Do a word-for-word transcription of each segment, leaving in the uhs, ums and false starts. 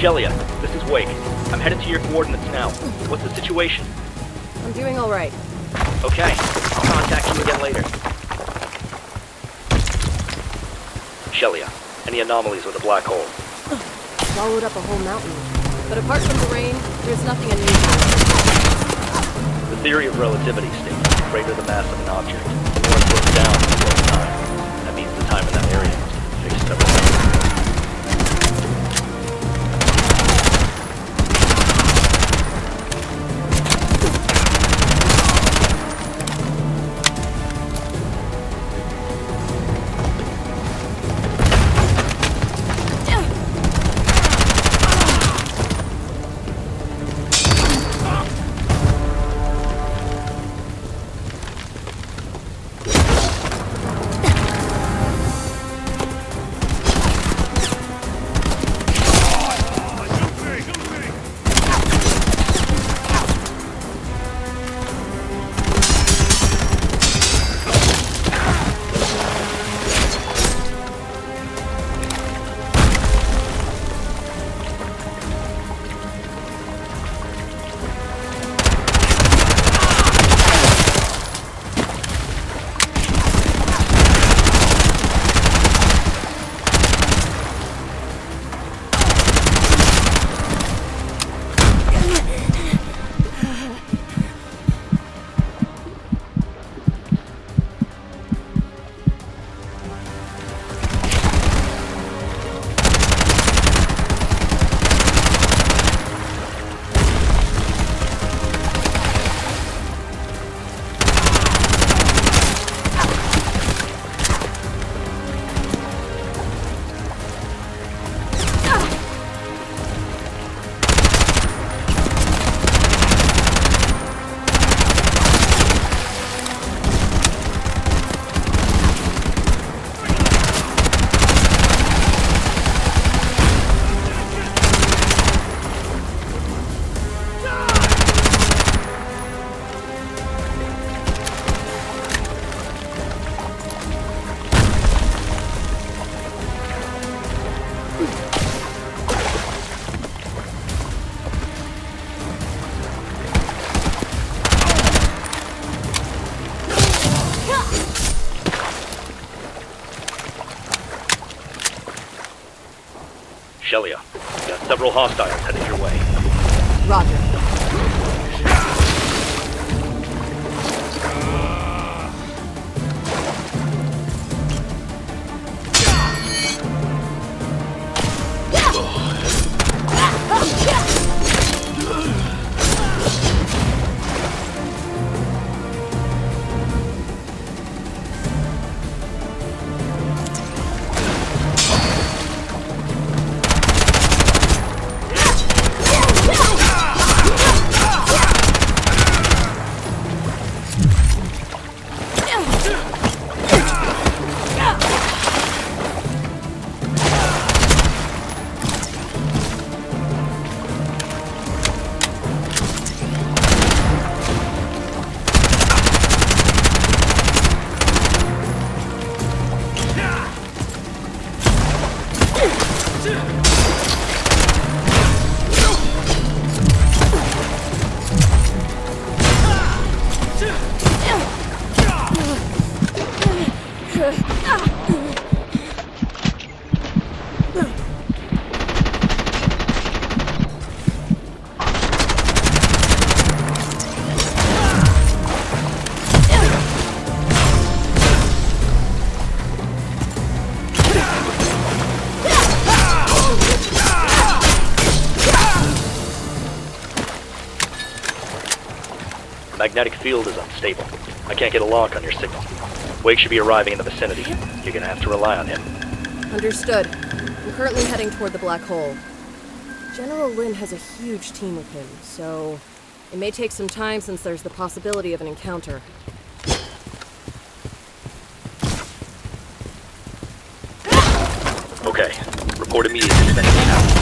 Shelia, this is Wake. I'm headed to your coordinates now. What's the situation? I'm doing all right. Okay, I'll contact you again later. Shelia, any anomalies with a black hole? Swallowed up a whole mountain. But apart from the rain, there's nothing unusual. The theory of relativity states the greater the mass of an object, the more it slows down in real time. That means the time in that area must have faced several seconds. Shelia, got several hostiles headed your way. Roger. Magnetic field is unstable. I can't get a lock on your signal. Wake should be arriving in the vicinity. You're gonna have to rely on him. Understood. I'm currently heading toward the black hole. General Lin has a huge team with him, so it may take some time since there's the possibility of an encounter. Okay. Report immediately if anything happens.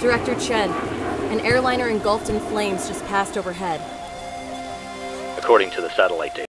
Director Chen, an airliner engulfed in flames just passed overhead. According to the satellite data.